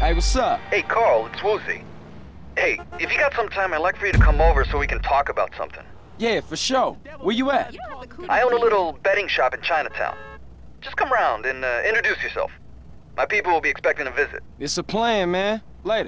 Hey, what's up? Hey, Carl, it's Woozy. Hey, if you got some time, I'd like for you to come over so we can talk about something. Yeah, for sure. Where you at? I own a little betting shop in Chinatown. Just come around and introduce yourself. My people will be expecting a visit. It's a plan, man. Later.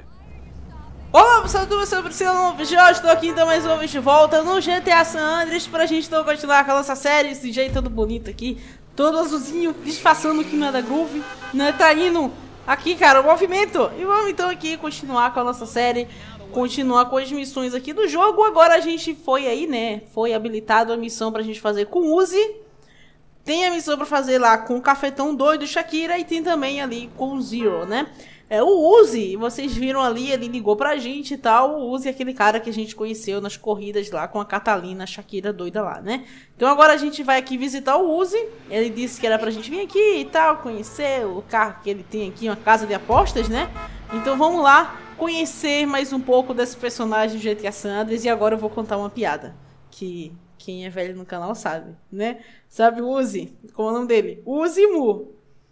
Olá pessoal, tudo bem? Eu sou o Priscila, já estou aqui então mais uma vez de volta no GTA San Andreas pra gente então continuar com a nossa série, esse jeito todo bonito aqui, todo azulzinho, disfarçando o clima da groove, né, traindo aqui, cara, o movimento. E vamos então aqui continuar com a nossa série, continuar com as missões aqui do jogo. Agora a gente foi aí, né, foi habilitado a missão pra gente fazer com o Uzi. Tem a missão pra fazer lá com o Cafetão Doido, Shakira, e tem também ali com o Zero, né. O Uzi, vocês viram ali, ele ligou pra gente e tal. O Uzi é aquele cara que a gente conheceu nas corridas lá com a Catalina, a Shakira doida lá, né? Então agora a gente vai aqui visitar o Uzi. Ele disse que era pra gente vir aqui e tal, conhecer o carro que ele tem aqui, uma casa de apostas, né? Então vamos lá conhecer mais um pouco desse personagem do GTA San Andreas. E agora eu vou contar uma piada que quem é velho no canal sabe, né? Sabe o Uzi? Como é o nome dele? Uzi Mu.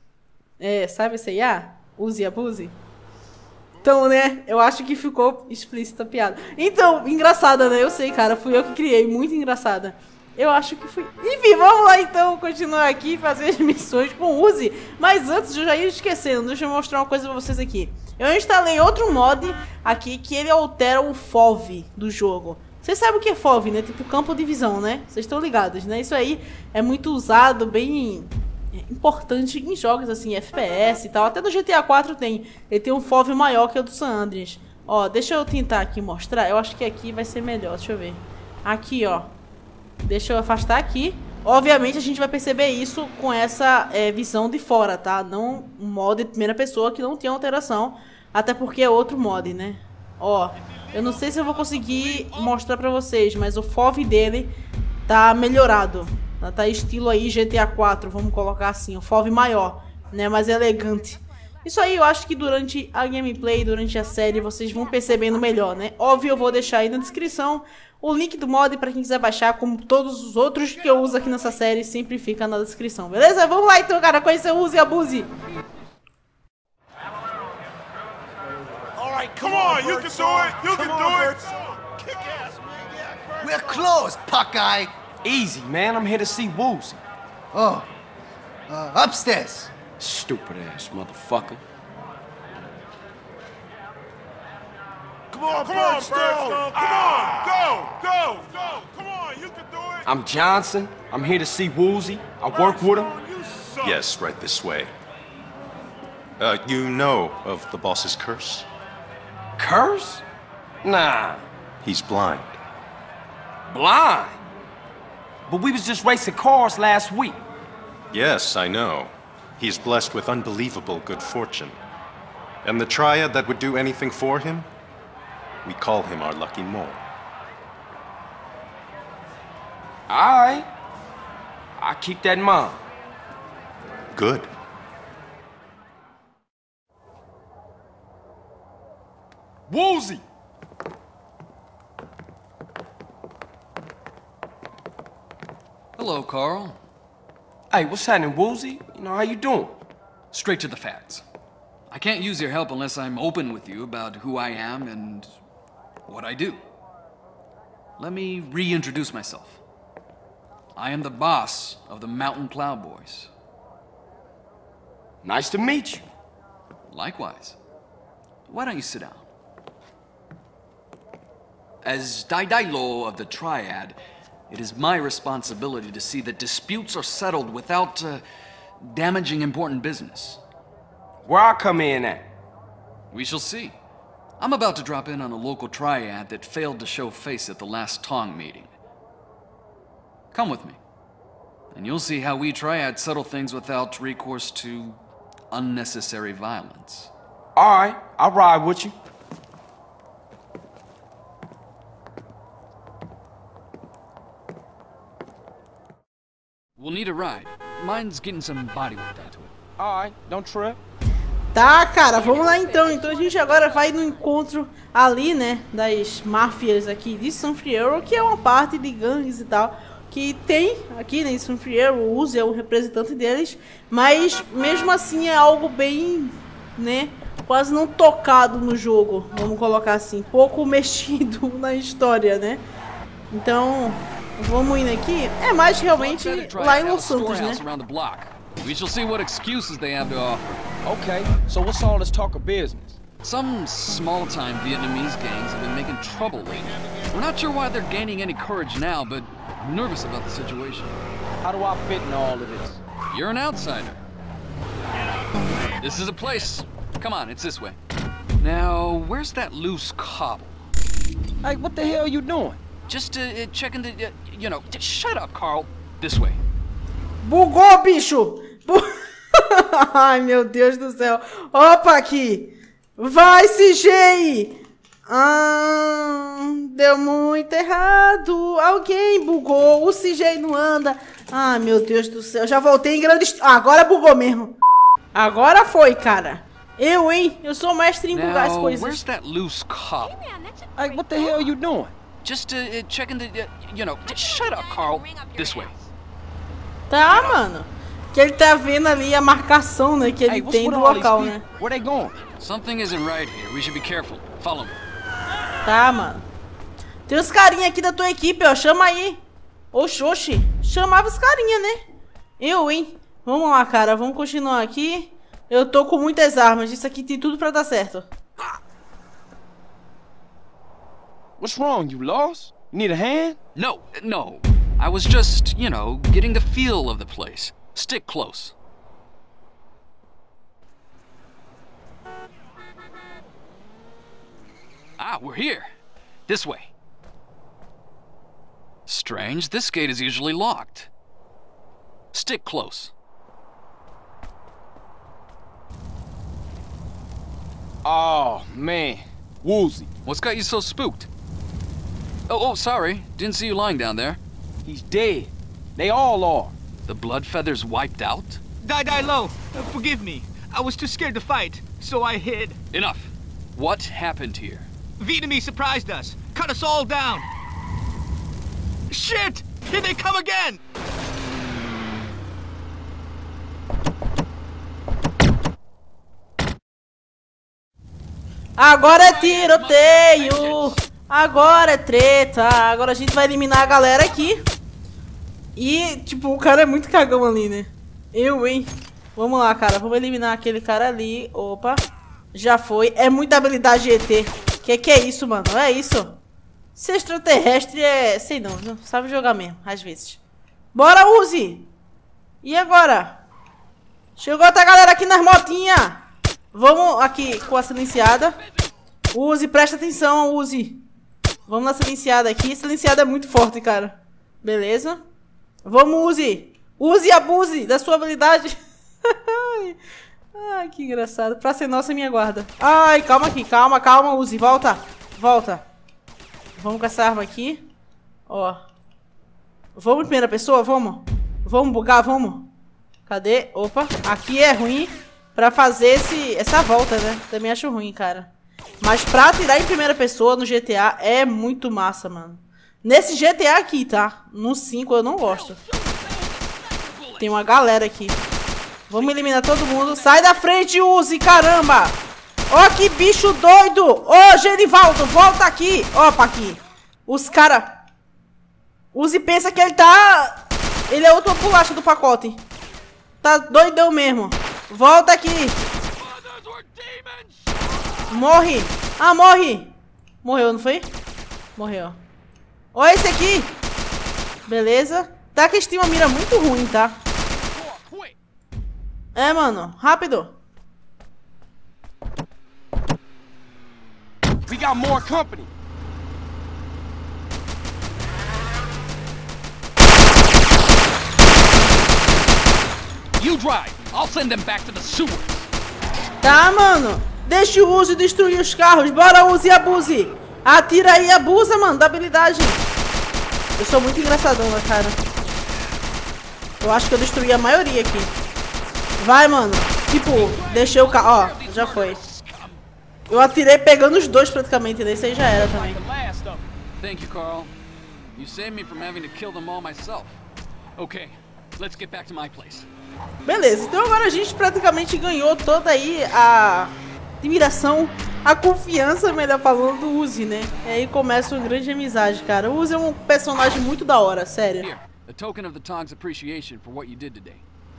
Sabe esse aí? Use e abuse. Então, né, eu acho que ficou explícita a piada. Então, engraçada, né, eu sei, cara, fui eu que criei, muito engraçada. Eu acho que fui. Enfim, vamos lá então, continuar aqui e fazer as missões com o Uzi. Mas antes, eu já ia esquecendo, deixa eu mostrar uma coisa pra vocês aqui. Eu instalei outro mod aqui, que ele altera o FOV do jogo. Vocês sabem o que é FOV, né, tipo campo de visão, né, vocês estão ligados, né, isso aí é muito usado, bem importante em jogos assim, FPS e tal. Até no GTA 4 tem. Ele tem um FOV maior que o do San Andreas. Ó, deixa eu tentar aqui mostrar. Eu acho que aqui vai ser melhor. Deixa eu ver. Aqui, ó. Deixa eu afastar aqui. Obviamente a gente vai perceber isso com essa visão de fora, tá? Não um mod de primeira pessoa que não tem alteração. Até porque é outro mod, né? Ó, eu não sei se eu vou conseguir mostrar pra vocês, mas o FOV dele tá melhorado. Tá estilo aí GTA 4, vamos colocar assim, o FOV maior, né, mais elegante. Isso aí eu acho que durante a gameplay, durante a série, vocês vão percebendo melhor, né. Óbvio, eu vou deixar aí na descrição o link do mod pra quem quiser baixar, como todos os outros que eu uso aqui nessa série, sempre fica na descrição, beleza? Vamos lá então, cara, conhecer o Uzi e abuse. Alright, come on, you can do it, you can do it. Kick ass, man. We're closed, Puckeye. Easy, man. I'm here to see Woozy. Oh, upstairs. Stupid ass motherfucker. Come on, Birdstone. Come on, go. Come on, you can do it. I'm Johnson. I'm here to see Woozy. I work with him. You suck. Yes, right this way. You know of the boss's curse? Curse? Nah. He's blind. Blind? But we was just racing cars last week. Yes, I know. He's blessed with unbelievable good fortune. And the triad that would do anything for him? We call him our lucky mole. Alright. I'll keep that in mind. Good. Woozy! Hello, Carl. Hey, what's happening, Woozy? You know, how you doing? Straight to the facts. I can't use your help unless I'm open with you about who I am and what I do. Let me reintroduce myself. I am the boss of the Mountain Cloud Boys. Nice to meet you. Likewise. Why don't you sit down? As Daidailo of the Triad, it is my responsibility to see that disputes are settled without damaging important business. Where I come in at? We shall see. I'm about to drop in on a local triad that failed to show face at the last Tong meeting. Come with me, and you'll see how we triads settle things without recourse to unnecessary violence. Alright, I'll ride with you. We'll need a ride. Mine's getting some body work done to it. Alright, don't trip. Tá, cara, vamos lá então. Então a gente agora vai no encontro ali, né, das máfias aqui de San Fierro, que é uma parte de gangues e tal, que tem aqui, né, em San Fierro. O Uzi é o representante deles, mas mesmo assim é algo bem, né, quase não tocado no jogo, vamos colocar assim, pouco mexido na história, né? Então, vamos indo aqui. É mais realmente lá em Los Santos, né? We shall see what excuses they have to offer. Okay, so what's all this talk of business? Some small-time Vietnamese gangs have been making trouble lately. We're not sure why they're gaining any courage now, but I'm nervous about the situation. How do I fit in all of this? You're an outsider. This is a place. Come on, it's this way. Now, where's that loose cobble? Hey, what the hell are you doing? Just checking the, you know, shut up, Carl. This way. Bugou, bicho! Ai, meu Deus do céu. Opa, aqui. Vai, CJ! Deu muito errado. Alguém bugou. O CJ não anda. Ai, meu Deus do céu. Já voltei em grande... agora bugou mesmo. Agora foi, cara. Eu, hein? Eu sou mestre em bugar as coisas. Where's that loose cobble? Hey, what the hell are you doing? Just checking the, you know, shut up, Carl. This way. Tá, mano. Que ele tá vendo ali a marcação, né, que ele tem do local, né? Where they going? Something isn't right here. We should be careful. Follow me. Tá, mano. Tem uns carinha aqui da tua equipe, ó. Chama aí. Oxi. Chamava os carinha, né? Eu, hein? Vamos lá, cara. Vamos continuar aqui. Eu tô com muitas armas. Isso aqui tem tudo pra dar certo. What's wrong? You lost? You need a hand? No. I was just, you know, getting the feel of the place. Stick close. Ah, we're here. This way. Strange, this gate is usually locked. Stick close. Oh, man. Woozy. What's got you so spooked? Oh, sorry. Didn't see you lying down there. He's dead. They all are. The blood feathers wiped out? Die low. Forgive me. I was too scared to fight, so I hid. Enough. What happened here? Vietnamese surprised us. Cut us all down. Shit! Here they come again! Agora é tiroteio. Agora é treta. Agora a gente vai eliminar a galera aqui. E, tipo, o cara é muito cagão ali, né? Eu, hein? Vamos lá, cara. Vamos eliminar aquele cara ali. Opa. Já foi. É muita habilidade ET. Que é isso, mano? É isso? Ser extraterrestre é... sei não sabe jogar mesmo, às vezes. Bora, Uzi! E agora? Chegou outra galera aqui nas motinhas. Vamos aqui com a silenciada. Uzi, presta atenção, Uzi. Vamos na silenciada aqui. Silenciada é muito forte, cara. Beleza. Vamos, Uzi. Use e abuse da sua habilidade. Ai, que engraçado. Pra ser nossa, minha guarda. Ai, calma aqui. Calma, Uzi. Volta. Vamos com essa arma aqui. Ó. Vamos em primeira pessoa? Vamos. Vamos bugar, vamos. Cadê? Opa. Aqui é ruim pra fazer essa volta, né? Também acho ruim, cara. Mas pra atirar em primeira pessoa no GTA é muito massa, mano. Nesse GTA aqui, tá? No 5 eu não gosto. Tem uma galera aqui. Vamos eliminar todo mundo. Sai da frente, Uzi, caramba! Ó, que bicho doido! Ô, Genivaldo, volta aqui! Opa, aqui. Os cara... Uzi pensa que ele tá... ele é outra bolacha do pacote. Tá doidão mesmo. Volta aqui. Morre. Ah, morre. Morreu, não foi? Morreu. Olha esse aqui. Beleza. Tá que eles têm uma mira muito ruim, tá? É, mano. Rápido. We got more company. You drive. I'll send them back to the sewers. Tá, mano. Deixa o Uzi destruir os carros. Bora, Uzi e abuse. Atira aí e abusa, mano, da habilidade. Eu sou muito engraçadão, né, cara? Eu acho que eu destruí a maioria aqui. Vai, mano. Tipo, deixei o carro. Ó, já foi. Eu atirei pegando os dois praticamente. Nesse aí já era também. Thank you, Carl. You saved me from having to kill them all myself. Okay, let's get back to my place. Beleza, então agora a gente praticamente ganhou toda aí a admiração, a confiança, melhor falando, do Uzi, né? E aí começa uma grande amizade, cara. O Uzi é um personagem muito da hora, sério. Here, a token of the Tong's appreciation for what you did today.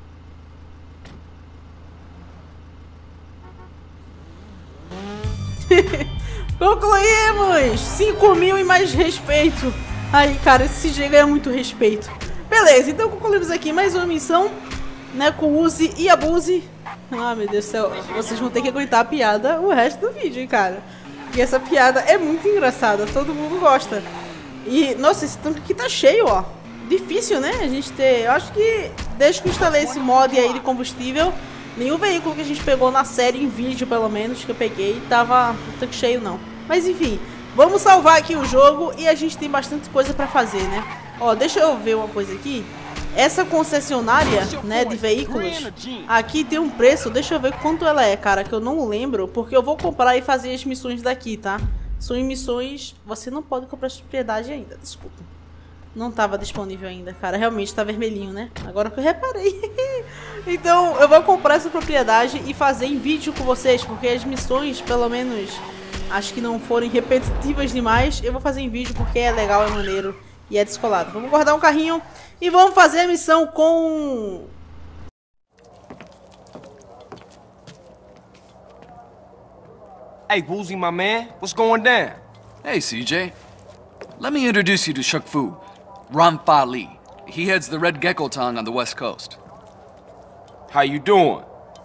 Concluímos! 5.000 e mais respeito. Aí, cara, esse CJ ganha muito respeito. Beleza, então concluímos aqui mais uma missão, né, com o Uzi e a Buzi. Ah, meu Deus do céu, vocês vão ter que aguentar a piada o resto do vídeo, hein, cara. E essa piada é muito engraçada, todo mundo gosta. E, nossa, esse tanque aqui tá cheio, ó. Difícil, né, a gente ter... Eu acho que desde que eu instalei esse mod aí de combustível, nenhum veículo que a gente pegou na série, em vídeo pelo menos, que eu peguei, tava o tanque cheio, não. Mas enfim, vamos salvar aqui o jogo e a gente tem bastante coisa pra fazer, né. Ó, deixa eu ver uma coisa aqui. Essa concessionária, né, de veículos, aqui tem um preço, deixa eu ver quanto ela é, cara, que eu não lembro, porque eu vou comprar e fazer as missões daqui, tá? São missões, você não pode comprar essa propriedade ainda, desculpa. Não tava disponível ainda, cara, realmente tá vermelhinho, né? Agora que eu reparei. Então, eu vou comprar essa propriedade e fazer em vídeo com vocês, porque as missões, pelo menos, acho que não forem repetitivas demais, eu vou fazer em vídeo porque é legal, é maneiro. E é descolado. Vamos guardar um carrinho e vamos fazer a missão com... Hey, Woozy, my man, what's going down? Hey, CJ. Let me introduce you to Shuk Fu, Ramfa Li. He heads the Red Gecko Tong on the west coast. How you doing?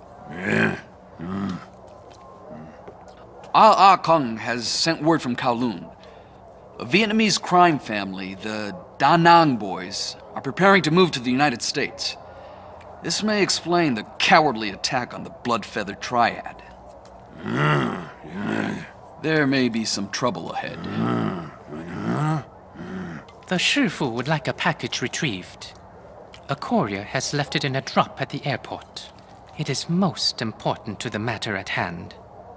Ah Kung has sent word from Kowloon. A Vietnamese crime family, the Da Nang boys, are preparing to move to the United States. This may explain the cowardly attack on the Blood-Feather Triad. There may be some trouble ahead. The Shifu would like a package retrieved. A courier has left it in a drop at the airport. It is most important to the matter at hand.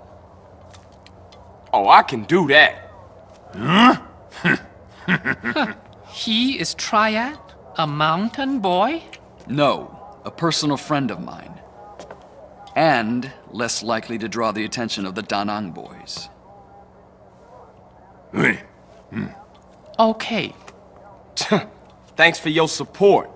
Oh, I can do that. He is Triad? A mountain boy? No, a personal friend of mine. And less likely to draw the attention of the Da Nang boys. Okay. Thanks for your support.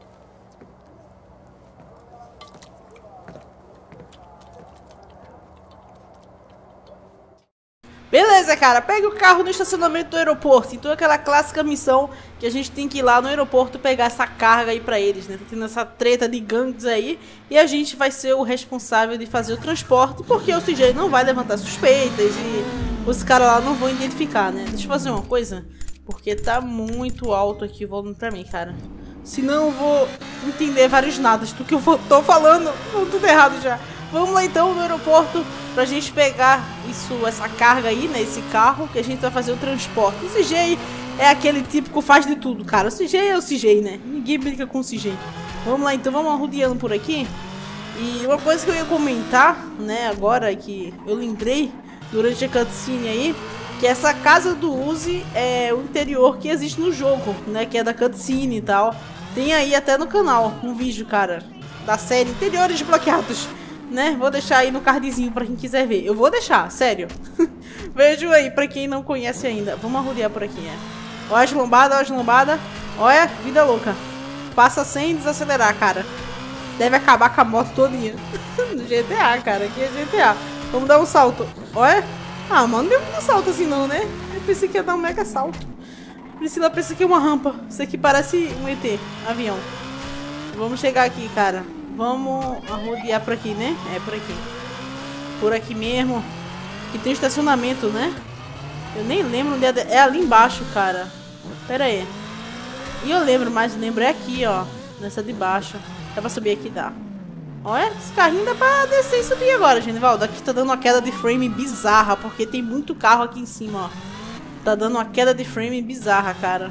Beleza, cara, pegue o carro no estacionamento do aeroporto. Então aquela clássica missão que a gente tem que ir lá no aeroporto pegar essa carga aí pra eles, né? Tá tendo essa treta de gangues aí. E a gente vai ser o responsável de fazer o transporte, porque o CJ não vai levantar suspeitas e os caras lá não vão identificar, né? Deixa eu fazer uma coisa, porque tá muito alto aqui o volume pra mim, cara. Senão eu vou entender vários nadas do que eu tô falando. Tudo errado já. Vamos lá então no aeroporto pra gente pegar essa carga aí, né? Esse carro que a gente vai fazer o transporte. O CJ é aquele tipo que faz de tudo, cara. O CJ é o CJ, né? Ninguém brinca com o CJ. Vamos lá então, vamos arrodeando por aqui. E uma coisa que eu ia comentar, né? Agora que eu lembrei durante a cutscene aí, que essa casa do Uzi é o interior que existe no jogo, né? Que é da cutscene e tal. Tem aí até no canal um vídeo, cara, da série Interiores Desbloqueados, né? Vou deixar aí no cardzinho pra quem quiser ver. Eu vou deixar, sério. Vejo aí pra quem não conhece ainda. Vamos arrodear por aqui, né? Olha as lombadas, olha as lombadas. Olha, vida louca. Passa sem desacelerar, cara. Deve acabar com a moto todinha. No GTA, cara. Aqui é GTA. Vamos dar um salto. Olha. Ah, mano, não deu um salto assim não, né? Eu pensei que ia dar um mega salto. Priscila pensa que é uma rampa. Isso aqui parece um ET. Avião. Vamos chegar aqui, cara. Vamos arrodear por aqui, né? É, por aqui. Por aqui mesmo. Aqui tem um estacionamento, né? Eu nem lembro onde é. É ali embaixo, cara. Pera aí. E eu lembro, mas lembro é aqui, ó. Nessa de baixo. Dá pra subir aqui? Dá. Olha, esse carrinho dá pra descer e subir agora, Genivaldo. Aqui tá dando uma queda de frame bizarra, porque tem muito carro aqui em cima, ó. Tá dando uma queda de frame bizarra, cara.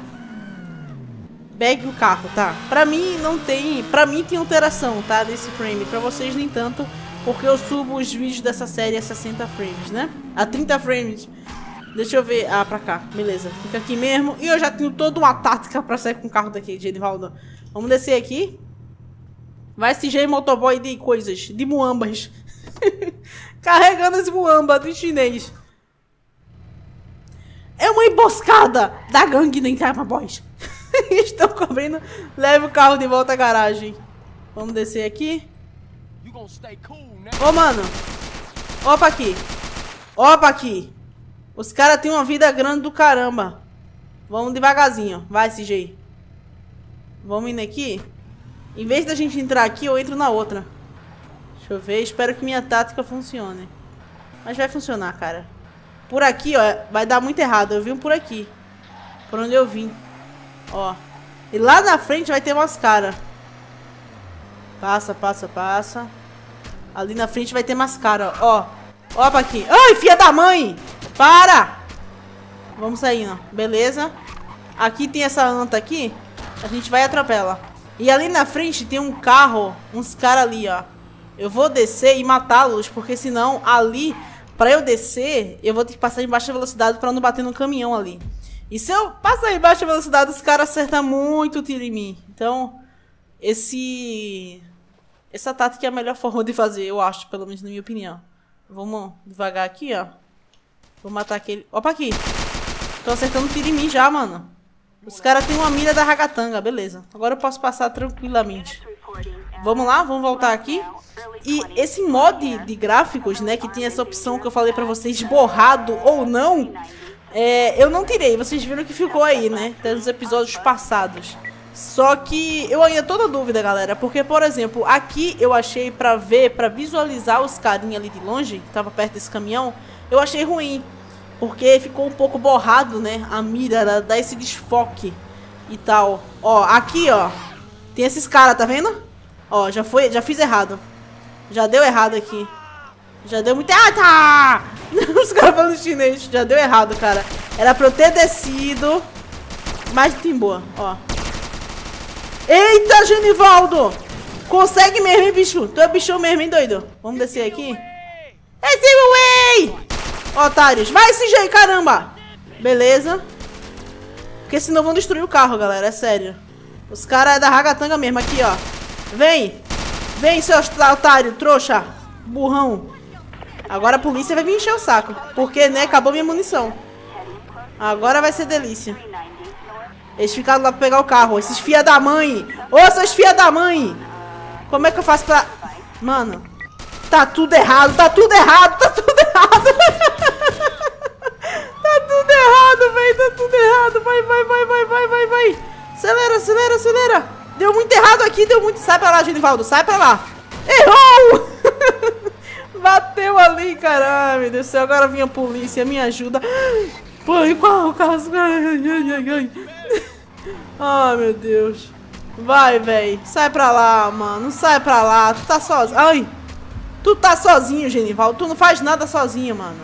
Pegue o carro, tá? Pra mim não tem... Pra mim tem alteração, tá? Desse frame. Pra vocês nem tanto, porque eu subo os vídeos dessa série a 60 frames, né? A 30 frames. Deixa eu ver... Ah, pra cá. Beleza. Fica aqui mesmo. E eu já tenho toda uma tática pra sair com o carro daqui, Genivaldo. Vamos descer aqui. Vai CJ motoboy de coisas. De muambas. Carregando esse muamba do chinês. É uma emboscada da gangue do Encarma Boys. Estão cobrindo. Leve o carro de volta à garagem. Vamos descer aqui. Ô, mano. Opa aqui. Opa aqui. Os caras têm uma vida grande do caramba. Vamos devagarzinho. Vai, CJ. Vamos indo aqui. Em vez da gente entrar aqui, eu entro na outra. Deixa eu ver. Espero que minha tática funcione. Mas vai funcionar, cara. Por aqui, ó. Vai dar muito errado. Eu vim por aqui. Por onde eu vim. Ó. E lá na frente vai ter umas caras. Passa, passa, passa. Ali na frente vai ter mais cara, ó. Opa aqui. Ai, filha da mãe! Para! Vamos saindo. Beleza. Aqui tem essa anta aqui. A gente vai e atropela. E ali na frente tem um carro. Uns caras ali, ó. Eu vou descer e matá-los. Porque senão ali, pra eu descer, eu vou ter que passar em baixa velocidade pra não bater no caminhão ali. E se eu passar em baixa velocidade, os caras acertam muito tiro em mim. Então, essa tática é a melhor forma de fazer, eu acho, pelo menos na minha opinião. Vamos devagar aqui, ó. Vou matar aquele... Opa aqui. Tô acertando tiro em mim já, mano. Os caras têm uma mira da ragatanga, beleza. Agora eu posso passar tranquilamente. Vamos lá, vamos voltar aqui. E esse mod de gráficos, né, que tem essa opção que eu falei pra vocês, borrado ou não, eu não tirei. Vocês viram que ficou aí, né, nos episódios passados. Só que eu ainda tô na dúvida, galera, porque, por exemplo, aqui eu achei pra ver, pra visualizar os carinha ali de longe, que tava perto desse caminhão, eu achei ruim, porque ficou um pouco borrado, né, a mira, dá esse desfoque e tal. Ó, aqui, ó, tem esses caras, tá vendo? Ó, já fiz errado. Já deu errado aqui. Já deu muito errado. Ah, tá! Os caras falando chinês, já deu errado, cara. Era pra eu ter descido, mas tem boa, ó. Eita, Genivaldo! Consegue mesmo, hein, bicho? Tu é bichão mesmo, hein, doido? Vamos descer aqui. Esse way! Otários. Vai, CJ, caramba! Beleza. Porque senão vão destruir o carro, galera. É sério. Os caras é da ragatanga mesmo. Aqui, ó. Vem. Vem, seu otário, trouxa. Burrão. Agora a polícia vai vir encher o saco. Porque, né, acabou minha munição. Agora vai ser delícia. Eles ficaram lá pra pegar o carro. Esses filha da mãe. Ô, seus filha da mãe. Como é que eu faço pra... Mano. Tá tudo errado. Tá tudo errado. Tá tudo errado. Tá tudo errado, velho. Tá tudo errado. Vai, vai, vai, vai, vai, vai, vai. Acelera, acelera, acelera. Deu muito errado aqui. Deu muito... Sai pra lá, Genivaldo. Sai pra lá. Errou. Bateu ali, caralho. Meu Deus do céu. Agora vem a polícia. Me ajuda. Põe o carro. Ai, meu Deus. Vai, velho. Sai pra lá, mano. Sai pra lá. Tu tá sozinho. Ai. Tu tá sozinho, Genivaldo. Tu não faz nada sozinho, mano.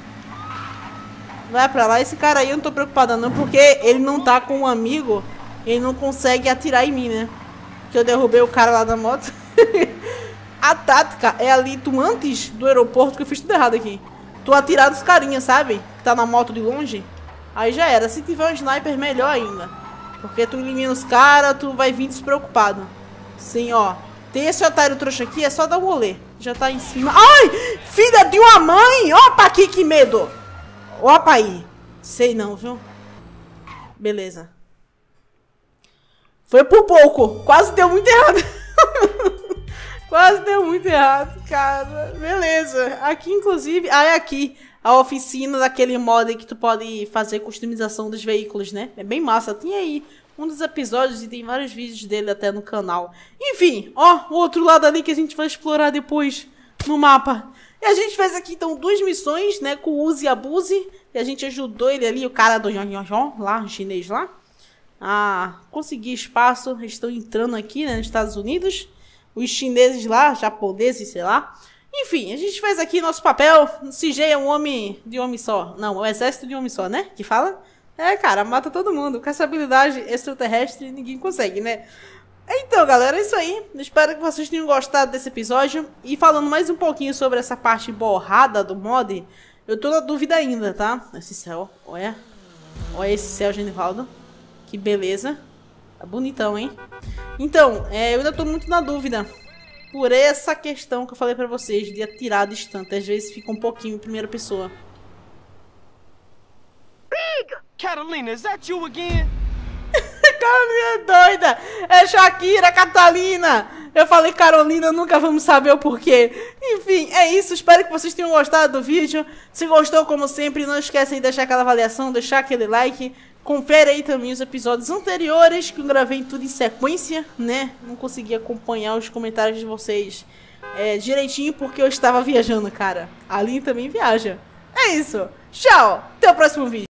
Vai pra lá. Esse cara aí eu não tô preocupada não, porque ele não tá com um amigo. Ele não consegue atirar em mim, né? Que eu derrubei o cara lá da moto. A tática é ali, tu antes do aeroporto, que eu fiz tudo errado aqui. Tu atirar dos carinhas, sabe? Que tá na moto de longe. Aí já era. Se tiver um sniper, melhor ainda. Porque tu elimina os caras, tu vai vir despreocupado. Sim, ó. Tem esse otário trouxa aqui, é só dar um rolê. Já tá em cima. Ai! Filha de uma mãe! Opa aqui, que medo! Opa aí. Sei não, viu? Beleza. Foi por pouco. Quase deu muito errado. Quase deu muito errado, cara. Beleza. Aqui, inclusive... Ah, é aqui. A oficina daquele mod que tu pode fazer customização dos veículos, né? É bem massa. Tinha aí um dos episódios e tem vários vídeos dele até no canal. Enfim, ó, o outro lado ali que a gente vai explorar depois no mapa. E a gente fez aqui, então, 2 missões, né? Com o Use e Abuse. E a gente ajudou ele ali, o cara do Yon lá, o chinês lá. A conseguir espaço. Eles estão entrando aqui, né? Nos Estados Unidos. Os chineses lá, japoneses, sei lá. Enfim, a gente fez aqui nosso papel. O CJ é um homem de um homem só. Não, o exército de um homem só, né? Que fala? É, cara, mata todo mundo. Com essa habilidade extraterrestre, ninguém consegue, né? Então, galera, é isso aí. Espero que vocês tenham gostado desse episódio. E falando mais um pouquinho sobre essa parte borrada do mod, eu tô na dúvida ainda, tá? Esse céu, olha. Olha esse céu, Genivaldo. Que beleza. Tá bonitão, hein? Então, eu ainda tô muito na dúvida por essa questão que eu falei pra vocês de atirar distante. Às vezes fica um pouquinho em primeira pessoa. Catalina, is that you again? Carolina é doida! É Shakira, Catalina! Eu falei Carolina, nunca vamos saber o porquê. Enfim, é isso. Espero que vocês tenham gostado do vídeo. Se gostou, como sempre, não esquecem de deixar aquela avaliação, deixar aquele like. Confere aí também os episódios anteriores, que eu gravei tudo em sequência, né? Não consegui acompanhar os comentários de vocês direitinho, porque eu estava viajando, cara. A Aline também viaja. É isso. Tchau! Até o próximo vídeo.